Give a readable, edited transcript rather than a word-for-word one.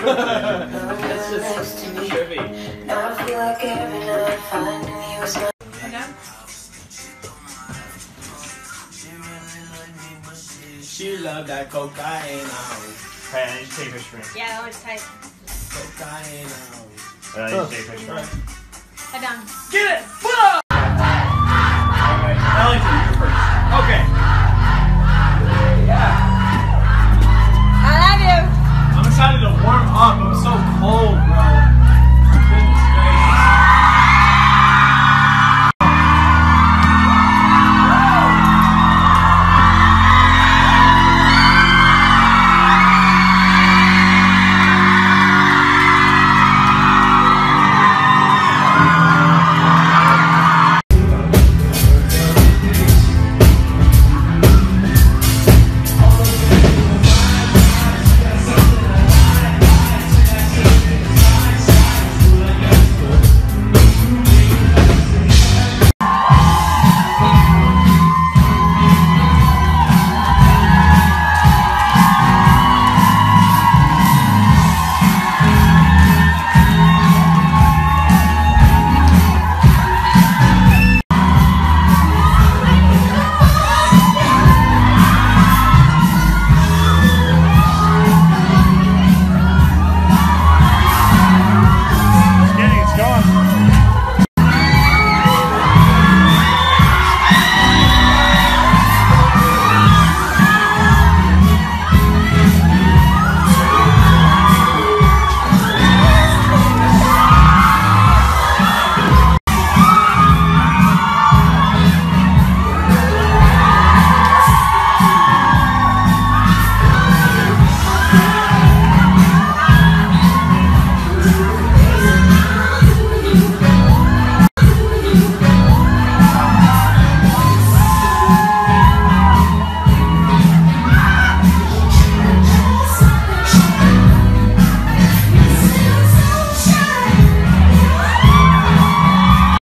That's just trippy. Now I feel like every night I find you was my... She loved that cocaine. Hey, I need to take a picture. Yeah, that was tight. Cocaine. I need to take a picture. Head down. Get it! Whoa! Alright, Ellington, you're first. Okay.